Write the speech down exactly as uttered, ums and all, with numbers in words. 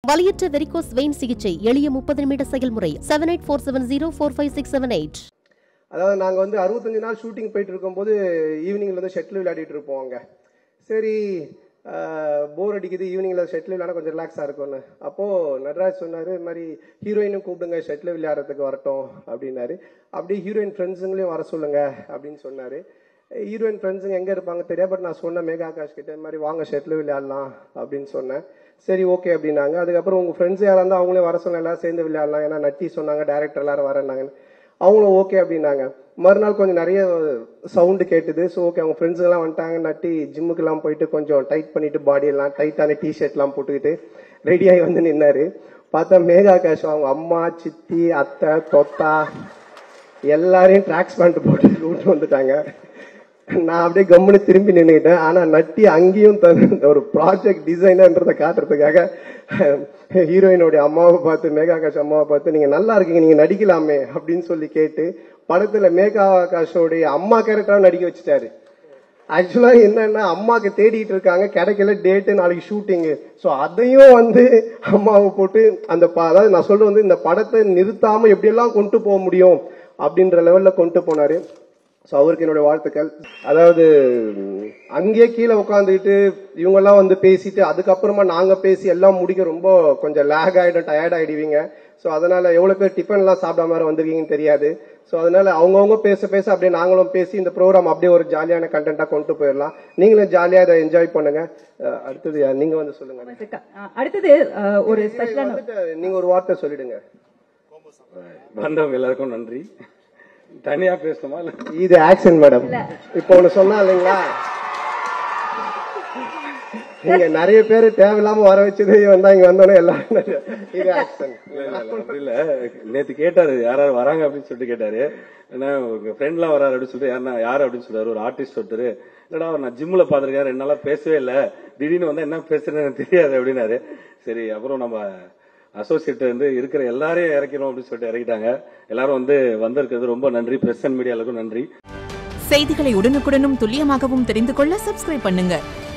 வலியற்ற varicose vein சிகிச்சை எளிய முப்பது நிமிட செயல்முறை. Seven eight four seven zero four five six seven eight. அதாவது நாங்கள் வந்து அறுபத்தஞ்சு நாள் ஷூட்டிங் போயிட்டு இருக்கும்போது ஈவினிங்கில் வந்து ஷட்டில் விளையாடிட்டு இருப்போம் அங்கே. சரி போர் அடிக்குது, ஈவினிங்கில் ஷட்டில் விளையாட கொஞ்சம் ரிலாக்ஸாக இருக்கும்னு. அப்போது நடராஜ் சொன்னார், இது மாதிரி ஹீரோயினும் கூப்பிடுங்க ஷட்டில் விளையாடுறதுக்கு வரட்டும் அப்படின்னாரு. அப்படியே ஹீரோயின் ஃப்ரெண்ட்ஸுங்களையும் வர சொல்லுங்க அப்படின்னு சொன்னார். ஹீரோயின் ஃப்ரெண்ட்ஸுங்க எங்கே இருப்பாங்க தெரியாது, பட் நான் சொன்னேன் மேகா ஆகாஷ் கிட்ட, இந்த மாதிரி வாங்க ஷட்டில் விளையாடலாம் அப்படின்னு சொன்னேன். சரி ஓகே அப்படின்னாங்க. அதுக்கப்புறம் உங்கள் ஃப்ரெண்ட்ஸ் யாராக இருந்தால் அவங்களே வர சொன்ன, எல்லாரும் சேர்ந்து விளையாடலாம், ஏன்னா நட்டி சொன்னாங்க டேரக்டர் எல்லாரும் வரேன்னாங்க. அவங்களும் ஓகே அப்படின்னாங்க. மறுநாள் கொஞ்சம் நிறைய சவுண்டு கேட்டுது. ஸோ ஓகே அவங்க ஃப்ரெண்ட்ஸுங்கெல்லாம் வந்துட்டாங்க. நட்டி ஜிம்முக்கெல்லாம் போயிட்டு கொஞ்சம் டைட் பண்ணிட்டு பாடியெல்லாம் டைட்டான டிஷர்ட்லாம் போட்டுக்கிட்டு ரெடியாகி வந்து நின்னாரு. பார்த்தா மேகா ஆகாஷ் அவங்க அம்மா, சித்தி, அத்தை, தொத்தா எல்லாரையும் ட்ராக்ஸ் பேண்ட் போட்டு கூட்டு வந்துட்டாங்க. நான் அப்படியே கம்முன்னு திரும்பி நின்றுக்கிட்டேன். ஆனா நட்டி அங்கேயும் தன் ஒரு ப்ராஜெக்ட் டிசைனர்ன்றதை காட்டுறதுக்காக ஹீரோயினுடைய அம்மாவை பார்த்து, மேகா ஆகாஷ் அம்மாவை பார்த்து, நீங்க நல்லா இருக்கீங்க, நீங்க நடிக்கலாமே அப்படின்னு சொல்லி கேட்டு படத்துல மேகா ஆகாஷோடைய அம்மா கேரக்டரா நடிக்க வச்சுட்டாரு. ஆக்சுவலா என்னன்னா அம்மாக்கு தேடிட்டு இருக்காங்க, கிடைக்கல, டேட்டு நாளைக்கு ஷூட்டிங்கு. ஸோ அதையும் வந்து அம்மாவை போட்டு அந்த அதாவது நான் சொல்றது வந்து இந்த படத்தை நிறுத்தாம எப்படியெல்லாம் கொண்டு போக முடியும் அப்படின்ற லெவல்ல கொண்டு போனாரு. ஸோ அவருக்கு என்னுடைய வாழ்த்துக்கள். அதாவது அங்கேயே கீழே உட்காந்துக்கிட்டு இவங்கெல்லாம் வந்து பேசிட்டு அதுக்கப்புறமா நாங்க பேசி எல்லாம் முடிக்க ரொம்ப கொஞ்சம் லேக் ஆயிடும், டயர்ட் ஆயிடுவீங்க. ஸோ அதனால எவ்வளவு பேர் டிஃபன் எல்லாம் சாப்பிடாம வேற வந்திருக்கீங்கன்னு தெரியாது. ஸோ அதனால அவங்கவுங்க பேச பேச அப்படியே நாங்களும் பேசி இந்த ப்ரோக்ராம் அப்படியே ஒரு ஜாலியான கண்டென்ட்டா கொண்டு போயிடலாம். நீங்களும் ஜாலியா இதை என்ஜாய் பண்ணுங்க. அடுத்தது நீங்க வந்து சொல்லுங்க. அடுத்தது ஒரு நீங்க ஒரு வார்த்தை சொல்லிடுங்க. வந்தவங்க எல்லாருக்கும் நன்றி. தனியா பேசணுமா? இது ஆக்ஷன் மேடம். இப்ப ஒண்ணு சொன்னா இல்லைங்களா, நீங்க நிறைய பேர் தேவையில்லாம வர வச்சது வந்தா இங்க வந்தோன்னே எல்லாரும் இது ஆக்ஷன் இல்ல. நேத்து கேட்டாரு யாராரு வராங்க அப்படின்னு சொல்லிட்டு கேட்டாரு. ஏன்னா உங்க ஃப்ரெண்ட் எல்லாம் வராரு அப்படின்னு சொல்லிட்டு யாருன்னா யாரு அப்படின்னு சொல்றாரு. ஒரு ஆர்டிஸ்ட் ஒருத்தர், இல்லடா நான் ஜிம்ல பாத்திருக்கேன், ரெண்டு நாளா பேசவே இல்ல, திடீர்னு வந்தா என்ன பேசுறேன்னு தெரியாது அப்படின்னாரு. சரி அப்புறம் நம்ம அசோசியேட் வந்து இருக்கிற எல்லாரையும் இறக்கணும் அப்படின்னு சொல்லிட்டு இறக்கிட்டாங்க. எல்லாரும் வந்து வந்திருக்கிறது ரொம்ப நன்றி. பிரஸ் அண்ட் மீடியாவுக்கும் நன்றி. செய்திகளை உடனுக்குடனும் துல்லியமாகவும் தெரிந்து கொள்ள சப்ஸ்கிரைப் பண்ணுங்க.